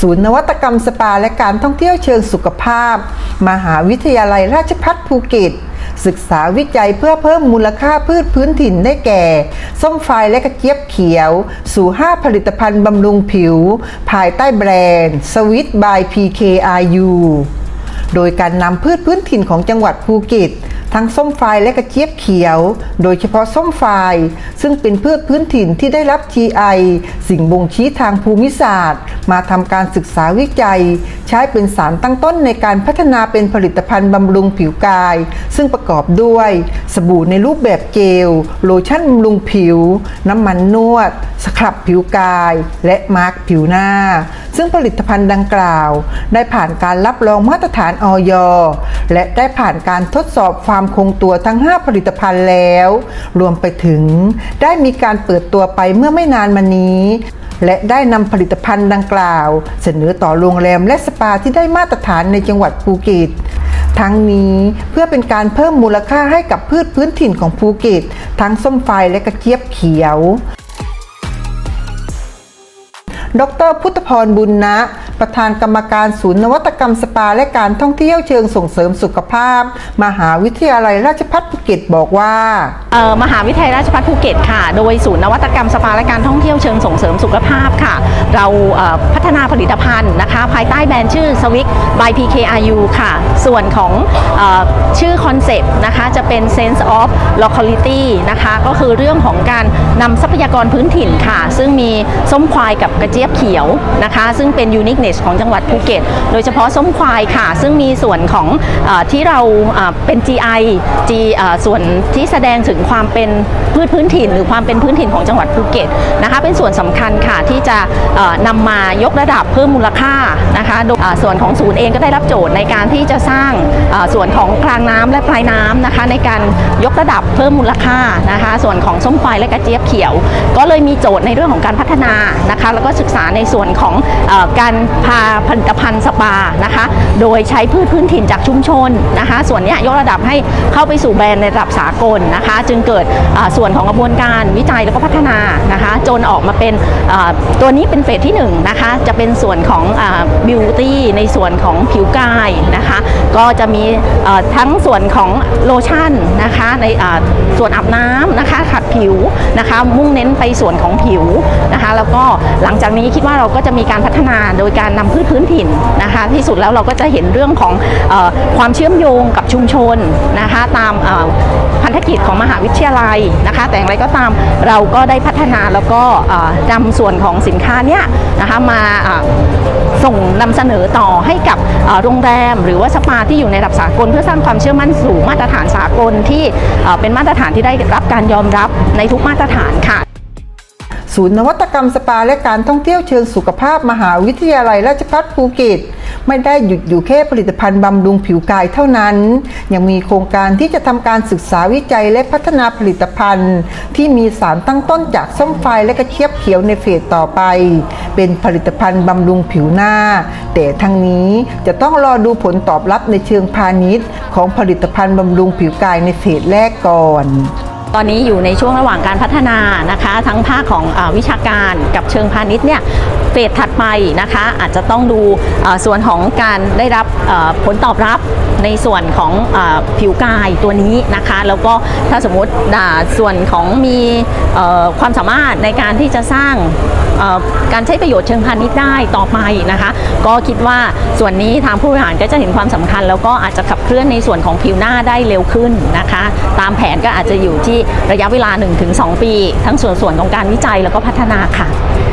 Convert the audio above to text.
ศูนย์นวัตกรรมสปาและการท่องเที่ยวเชิงสุขภาพมหาวิทยาลัยราชภัฏภูเก็ตศึกษาวิจัยเพื่อเพิ่มมูลค่าพืชพื้นถิ่นได้แก่ส้มไฟและกระเจี๊ยบเขียวสู่5ผลิตภัณฑ์บำรุงผิวภายใต้แบรนด์สวิตบาย PKRU โดยการนำพืชพื้นถิ่นของจังหวัดภูเก็ตทั้งส้มไฟและกระเจี๊ยบเขียวโดยเฉพาะส้มไฟซึ่งเป็นพืชพื้นถิ่นที่ได้รับ GI สิ่งบ่งชี้ทางภูมิศาสตร์มาทำการศึกษาวิจัยใช้เป็นสารตั้งต้นในการพัฒนาเป็นผลิตภัณฑ์บำรุงผิวกายซึ่งประกอบด้วยสบู่ในรูปแบบเจลโลชั่นบำรุงผิวน้ำมันนวดสครับผิวกายและมาร์กผิวหน้าซึ่งผลิตภัณฑ์ดังกล่าวได้ผ่านการรับรองมาตรฐานอย.และได้ผ่านการทดสอบความคงตัวทั้ง5ผลิตภัณฑ์แล้วรวมไปถึงได้มีการเปิดตัวไปเมื่อไม่นานมานี้และได้นำผลิตภัณฑ์ดังกล่าวเสนอต่อโรงแรมและสปาที่ได้มาตรฐานในจังหวัดภูเก็ตทั้งนี้เพื่อเป็นการเพิ่มมูลค่าให้กับพืชพื้นถิ่นของภูเก็ตทั้งส้มไฟและกระเจี๊ยบเขียวดร.พุทธพรบุญนะประธานกรรมการศูนย์นวัตกรรมสปาและการท่องเที่ยวเชิงส่งเสริมสุขภาพมหาวิทยาลัยราชภัฏภูเก็ตบอกว่ามหาวิทยาลัยราชภัฏภูเก็ตค่ะโดยศูนย์นวัตกรรมสปาและการท่องเที่ยวเชิงส่งเสริมสุขภาพค่ะเราพัฒนาผลิตภัณฑ์นะคะภายใต้แบรนด์ชื่อสวิก by PKRU ค่ะส่วนของชื่อคอนเซปต์นะคะจะเป็น sense of locality นะคะก็คือเรื่องของการนำทรัพยากรพื้นถิ่นค่ะซึ่งมีส้มควายกับกระเจี๊ยบเขียวนะคะซึ่งเป็น uniqueness ของจังหวัดภูเก็ตโดยเฉพาะส้มควายค่ะซึ่งมีส่วนของที่เราเป็น GI ส่วนที่แสดงถึงความเป็นพืชพื้นถิ่นหรือความเป็นพื้นถิ่นของจังหวัดภูเก็ตนะคะเป็นส่วนสำคัญค่ะที่จะนำมายกระดับเพิ่มมูลค่านะคะโดยส่วนของศูนย์เองก็ได้รับโจทย์ในการที่จะสร้างส่วนของกลางน้ำและปลายน้ำนะคะในการยกระดับเพิ่มมูลค่านะคะส่วนของส้มควายและกระเจี๊ยบเขียวก็เลยมีโจทย์ในเรื่องของการพัฒนานะคะแล้วก็ศึกษาในส่วนของการพาผลิตภัณฑ์สปานะคะโดยใช้พืชพื้นถิ่นจากชุมชนนะคะส่วนนี้ยกระดับให้เข้าไปสู่แบรนด์ในระดับสากลนะคะจึงเกิดส่วนของกระบวนการวิจัยแล้วก็พัฒนานะคะจนออกมาเป็นตัวนี้เป็นเฟสที่1นะคะจะเป็นส่วนของบิวตี้ในส่วนของผิวกายนะคะก็จะมีทั้งส่วนของโลชั่นนะคะในส่วนอาบน้ำนะคะขัดผิวนะคะมุ่งเน้นไปส่วนของผิวนะคะแล้วก็หลังจากนี้คิดว่าเราก็จะมีการพัฒนาโดยการนำพืชพื้นถิ่นนะคะที่สุดแล้วเราก็จะเห็นเรื่องของความเชื่อมโยงกับชุมชนนะคะตามพันธกิจของมหาวิทยาลัยนะคะแต่อย่างไรก็ตามเราก็ได้พัฒนาแล้วก็นำส่วนของสินค้าเนี้ยนะคะมาส่งนำเสนอต่อให้กับโรงแรมหรือว่าสปาที่อยู่ในระดับสากลเพื่อสร้างความเชื่อมั่นสู่มาตรฐานสากลที่เป็นมาตรฐานที่ได้รับการยอมรับในทุกมาตรฐานค่ะศูนย์นวัตกรรมสปาและการท่องเที่ยวเชิงสุขภาพมหาวิทยาลัยราชภัฏภูเก็ตไม่ได้หยุดอยู่แค่ผลิตภัณฑ์บำรุงผิวกายเท่านั้นยังมีโครงการที่จะทำการศึกษาวิจัยและพัฒนาผลิตภัณฑ์ที่มีสารตั้งต้นจากส้มไฟและกระเจี๊ยบเขียวในเฟสต่อไปเป็นผลิตภัณฑ์บำรุงผิวหน้าแต่ทั้งนี้จะต้องรอดูผลตอบรับในเชิงพาณิชย์ของผลิตภัณฑ์บำรุงผิวกายในเฟสแรกก่อนตอนนี้อยู่ในช่วงระหว่างการพัฒนานะคะทั้งภาคของวิชาการกับเชิงพาณิชย์เนี่ยเฟสถัดไปนะคะอาจจะต้องดูส่วนของการได้รับผลตอบรับในส่วนของผิวกายตัวนี้นะคะแล้วก็ถ้าสมมติส่วนของมีความสามารถในการที่จะสร้างการใช้ประโยชน์เชิงพาณิชย์ได้ต่อไปนะคะก็คิดว่าส่วนนี้ทางผู้บริหารก็จะเห็นความสำคัญแล้วก็อาจจะขับเคลื่อนในส่วนของผิวหน้าได้เร็วขึ้นนะคะตามแผนก็อาจจะอยู่ที่ระยะเวลา 1-2 ปีทั้งส่วนของการวิจัยแล้วก็พัฒนาค่ะ